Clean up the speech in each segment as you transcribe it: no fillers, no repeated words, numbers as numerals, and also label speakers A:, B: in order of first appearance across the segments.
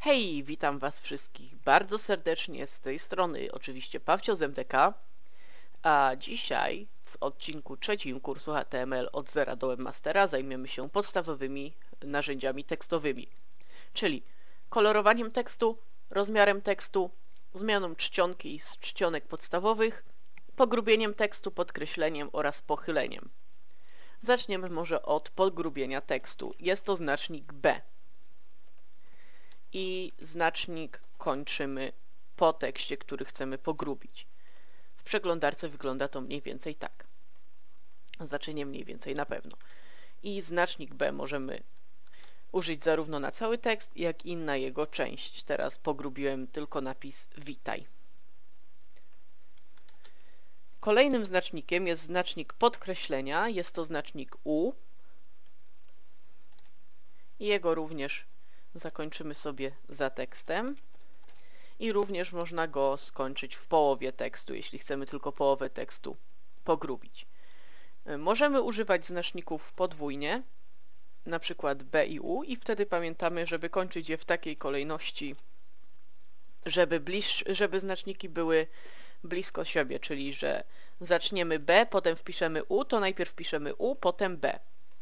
A: Hej, witam Was wszystkich bardzo serdecznie z tej strony, oczywiście Pawcio z MDK, a dzisiaj w odcinku trzecim kursu HTML od zera do Webmastera zajmiemy się podstawowymi narzędziami tekstowymi, czyli kolorowaniem tekstu, rozmiarem tekstu, zmianą czcionki z czcionek podstawowych, pogrubieniem tekstu, podkreśleniem oraz pochyleniem. Zaczniemy może od pogrubienia tekstu. Jest to znacznik B. I znacznik kończymy po tekście, który chcemy pogrubić. W przeglądarce wygląda to mniej więcej tak. Znaczy nie mniej więcej, na pewno. I znacznik B możemy użyć zarówno na cały tekst, jak i na jego część. Teraz pogrubiłem tylko napis witaj. Kolejnym znacznikiem jest znacznik podkreślenia. Jest to znacznik U. I jego również zakończymy sobie za tekstem i również można go skończyć w połowie tekstu, jeśli chcemy tylko połowę tekstu pogrubić. Możemy używać znaczników podwójnie, na przykład B i U, i wtedy pamiętamy, żeby kończyć je w takiej kolejności, żeby znaczniki były blisko siebie, czyli że zaczniemy B, potem wpiszemy U, to najpierw wpiszemy U, potem B.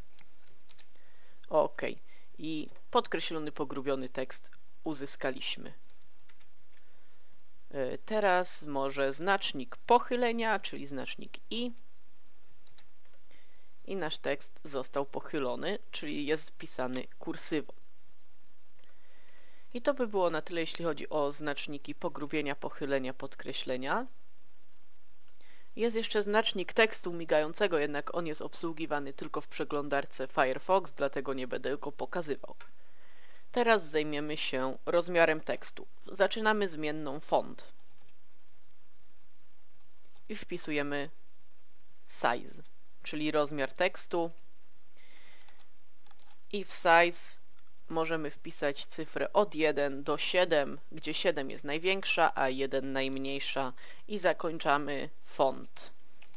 A: OK. I podkreślony, pogrubiony tekst uzyskaliśmy. Teraz może znacznik pochylenia, czyli znacznik I. I nasz tekst został pochylony, czyli jest pisany kursywą. I to by było na tyle, jeśli chodzi o znaczniki pogrubienia, pochylenia, podkreślenia. Jest jeszcze znacznik tekstu migającego, jednak on jest obsługiwany tylko w przeglądarce Firefox, dlatego nie będę go pokazywał. Teraz zajmiemy się rozmiarem tekstu. Zaczynamy zmienną font i wpisujemy size, czyli rozmiar tekstu, i w size możemy wpisać cyfrę od 1 do 7, gdzie 7 jest największa, a 1 najmniejsza, i zakończamy font.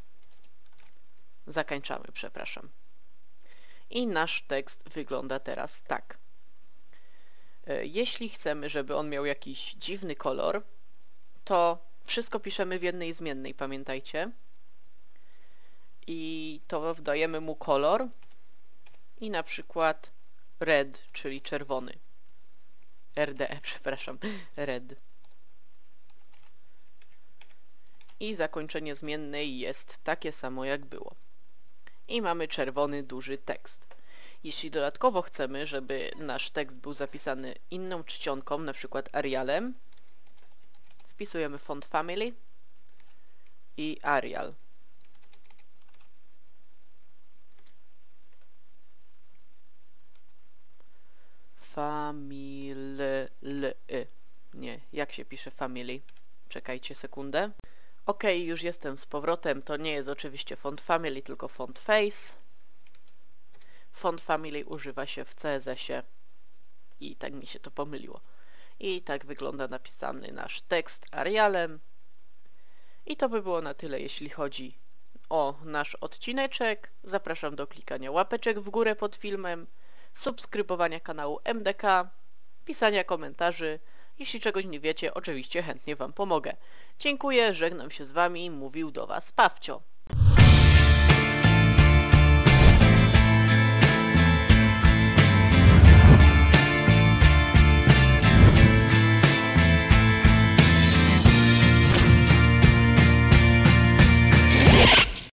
A: Przepraszam. I nasz tekst wygląda teraz tak. Jeśli chcemy, żeby on miał jakiś dziwny kolor, to wszystko piszemy w jednej zmiennej, pamiętajcie. I to dajemy mu kolor i na przykład red, czyli czerwony. RDE, przepraszam, red. I zakończenie zmiennej jest takie samo, jak było. I mamy czerwony, duży tekst. Jeśli dodatkowo chcemy, żeby nasz tekst był zapisany inną czcionką, na przykład Arialem, wpisujemy font family i Arial. Nie, jak się pisze family? Czekajcie sekundę. OK, już jestem z powrotem. To nie jest oczywiście font family, tylko font face. Font family używa się w CSS-ie i tak mi się to pomyliło. I tak wygląda napisany nasz tekst Arialem. I to by było na tyle, jeśli chodzi o nasz odcineczek. Zapraszam do klikania łapeczek w górę pod filmem, subskrybowania kanału MDK, pisania komentarzy. Jeśli czegoś nie wiecie, oczywiście chętnie Wam pomogę. Dziękuję, żegnam się z Wami, mówił do Was Pawcio.